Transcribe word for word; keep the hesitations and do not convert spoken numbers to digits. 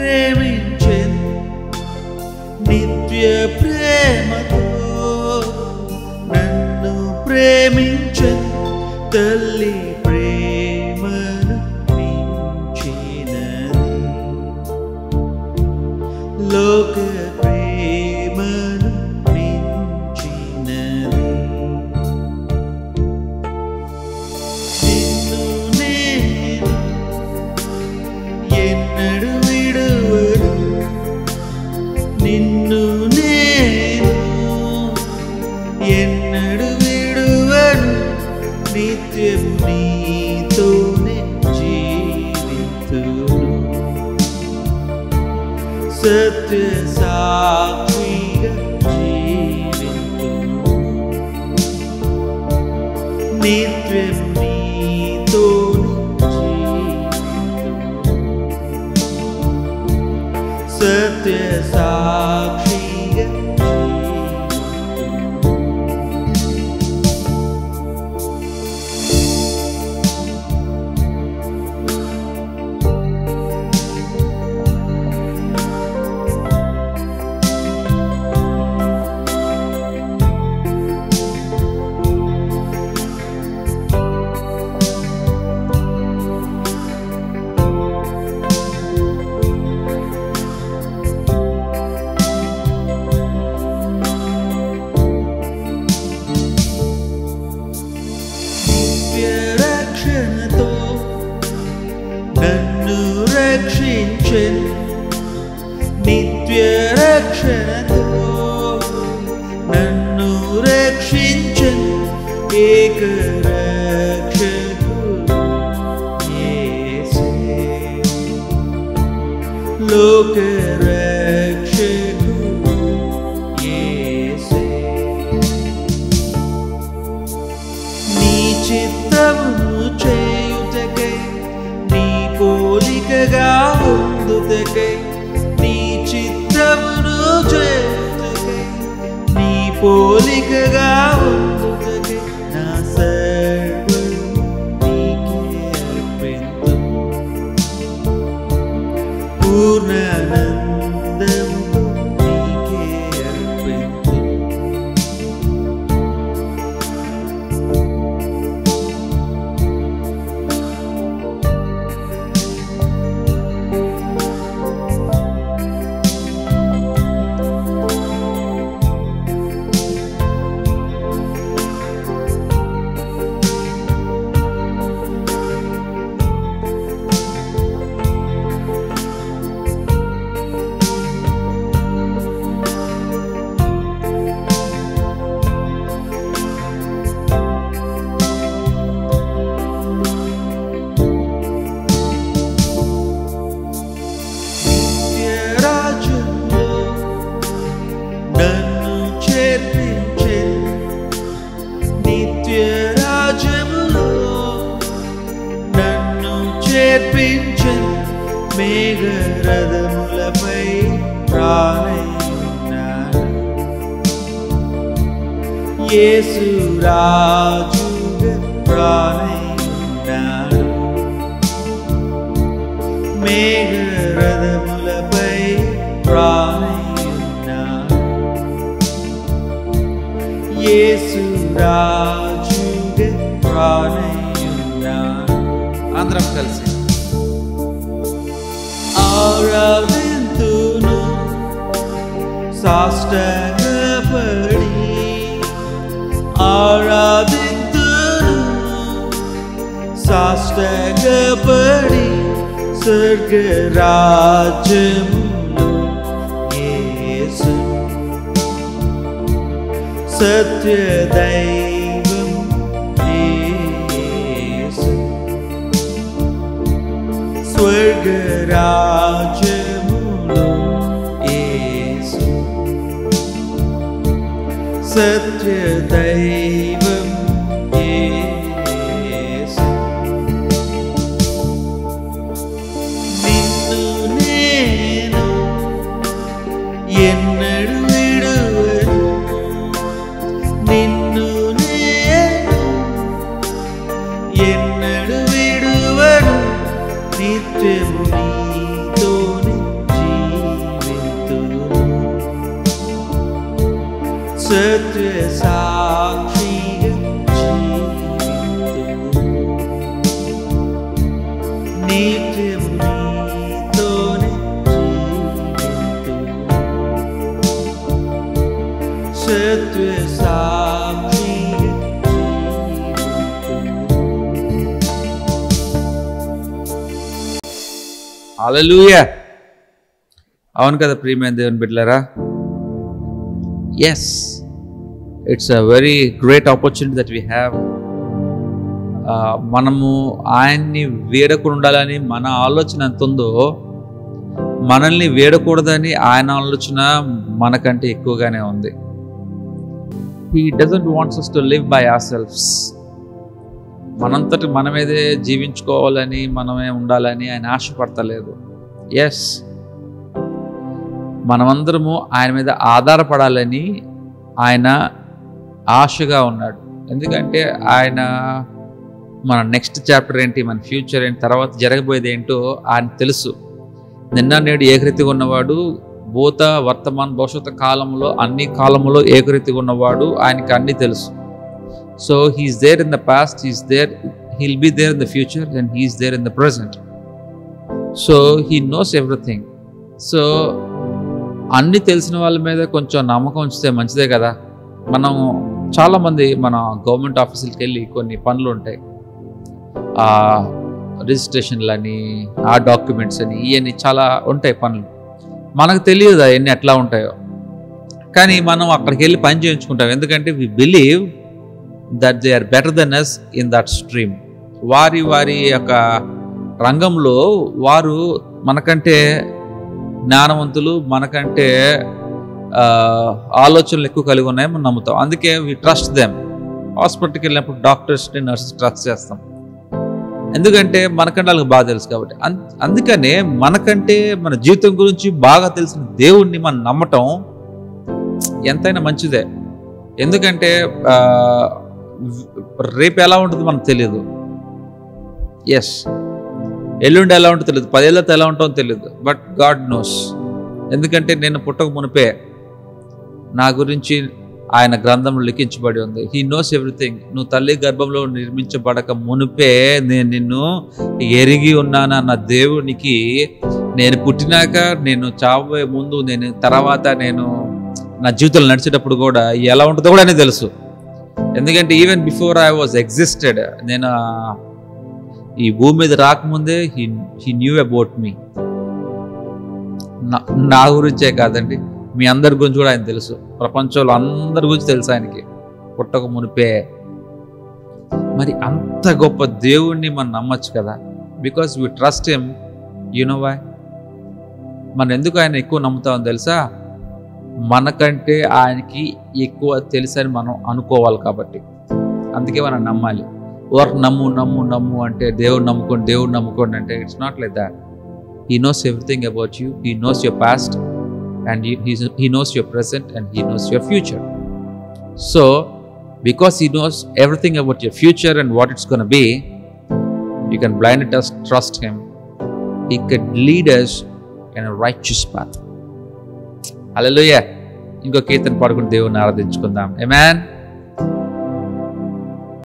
ప్రేమించెను నిత్య ప్రేమతో నన్ను ప్రేమించెను తల్లి ప్రేమను మించినది లోక ప్రేమను మించినది నిన్ను నేను ఎన్నడూ విడువను నిన్ను నేను ఎన్నడూ విడువను నిత్యము నీతోనే జీవితును సత్య సాక్షిగా జీవితును నిత్యము నీతోనే జీవితును సత్య సాక్షిగా రక్షణతో నన్ను రక్షించెను నిత్య రక్షణతో నన్ను రక్షించెను ఏక రక్షకుడు యేసే లోక రక్షకుడు యేసే నీ చిత్తమును చేయుటకై నీ పోలికగా ఉండుటకై నీ చిత్తమును చేయుటకై నీ పోలికగా ఉండుటకై నా సర్వము నీకే అర్పింతును పూర్ణానందముతో నీకే అర్పింతును నన్ను చేర్పించెను నిత్య రాజ్యములో నన్ను చేర్పించెను మేఘరథములపై రానయ్యున్నాను యేసు రాజుగా రానయ్యున్నాను మేఘరథములపై రానయ్యున్నాను యేసు రాజుగా రానయ్యున్నాను అందరం కలిసి ఆరాధింతును సాష్టాంగపడి ఆరాధింతును సాష్టాంగపడి స్వర్గరాజ్యములో యేసు సత్య దైవం యేసు స్వర్గరాజ్యములో యేసు సత్య దైవం యేసు నిన్ను నేను ఎన్నడూ విడువను నిన్ను నేను ఎన్నడూ విడువను నిత్యము నీతోనే సత్య సాక్షిగా జీవితు నిత్యం నీతోనే జీవితు సత్య సాక్షిగా హల్లెలూయా. అవును కదా ప్రియమైన దేవుని బిడ్డలారా. Yes, it's a very great opportunity that we have. మనము ఆయన్ని వేడకుండా ఉండాలని మన ఆలోచన ఎంత ఉందో, మనల్ని వేడకూడదని ఆయన ఆలోచన మనకంటే ఎక్కువగానే ఉంది. He doesn't wants us to live by ourselves. మనంతటి మనమేదే జీవించుకోవాలని, మనమే ఉండాలని ఆయన ఆశపడతలేదు. ఎస్, మనమందరము ఆయన మీద ఆధారపడాలని ఆయన ఆశగా ఉన్నాడు. ఎందుకంటే ఆయన మన నెక్స్ట్ చాప్టర్ ఏంటి, మన ఫ్యూచర్ ఏంటి, తర్వాత జరగబోయేది ఏంటో ఆయన తెలుసు. నిన్న నేడు ఏకరీతిగా ఉన్నవాడు, భూత వర్తమాన భవిష్యత్తు కాలంలో అన్ని కాలంలో ఏకరీతిగా ఉన్నవాడు. ఆయనకి అన్నీ తెలుసు. So he's there in the past, he's there, he'll be there in the future, and he's there in the present. So he knows everything. So అన్నీ తెలిసిన వాళ్ళ మీద కొంచెం నమ్మకం ఉంచితే మంచిదే కదా. మనం చాలామంది మన గవర్నమెంట్ ఆఫీసులకి వెళ్ళి కొన్ని పనులు ఉంటాయి, రిజిస్ట్రేషన్లు అని, ఆ డాక్యుమెంట్స్ అని, ఇవన్నీ చాలా ఉంటాయి పనులు. మనకు తెలియదు అవన్నీ ఎట్లా ఉంటాయో, కానీ మనం అక్కడికి వెళ్ళి పని చేయించుకుంటాం. ఎందుకంటే we believe that they are better than us in that stream. వారి వారి యొక్క రంగంలో వారు మనకంటే జ్ఞానవంతులు, మనకంటే ఆలోచనలు ఎక్కువ కలిగి ఉన్నాయని మనం నమ్ముతాం. అందుకే వి ట్రస్ట్ దెమ్. హాస్పిటల్కి వెళ్ళినప్పుడు డాక్టర్స్ని, నర్సెస్ ట్రస్ట్ చేస్తాం. ఎందుకంటే మనకంటే వాళ్ళకి బాగా తెలుసు కాబట్టి. అందుకనే మనకంటే మన జీవితం గురించి బాగా తెలిసిన దేవుణ్ణి మనం నమ్మటం ఎంతైనా మంచిదే. ఎందుకంటే రేపు ఎలా ఉంటుందో మనకు తెలియదు. ఎస్, ఎల్లుండి ఎలా ఉంటుందో తెలియదు, పదేళ్ళతో ఎలా ఉంటుందో తెలియదు, బట్ గాడ్ నోస్. ఎందుకంటే నేను పుట్టక మునిపే నా గురించి ఆయన గ్రంథంలో లిఖించబడి ఉంది. He knows everything. నువ్వు తల్లి గర్భంలో నిర్మించబడక మునిపే నేను నిన్ను ఎరిగి ఉన్నానన్న దేవునికి, నేను పుట్టినాక, నేను చావబోయే ముందు, నేను తర్వాత, నేను నా జీవితంలో నడిచేటప్పుడు కూడా ఎలా ఉంటుందో కూడా అనేది తెలుసు. ఎందుకంటే even before I was existed, నేను ఈ భూమి మీద రాకముందే he he knew about me. నా గురించే కాదండి, మీ అందరి గురించి కూడా ఆయన తెలుసు. ప్రపంచంలో అందరి గురించి తెలుసు ఆయనకి, పుట్టక మునిపే. మరి అంత గొప్ప దేవుణ్ణి మనం నమ్మచ్చు కదా, because we trust him. You know why? మనం ఎందుకు ఆయన ఎక్కువ నమ్ముతామని తెలుసా? మనకంటే ఆయనకి ఎక్కువ తెలుసని మనం అనుకోవాలి కాబట్టి. అందుకే మనం నమ్మాలి. ఓర్ నమ్ము నమ్ము నమ్ము అంటే దేవుడు నమ్ముకోండి, దేవుడు నమ్ముకోండి అంటే it's not like that. He knows everything about you. He knows your past, and he, he knows your present, and he knows your future. So because he knows everything about your future and what it's going to be, you can blindly trust, trust him. He can lead us in a righteous path. Hallelujah. ఇంకో కీర్తన పాడుకుని దేవుని ఆరాధించుకుందాం. ఆమేన్.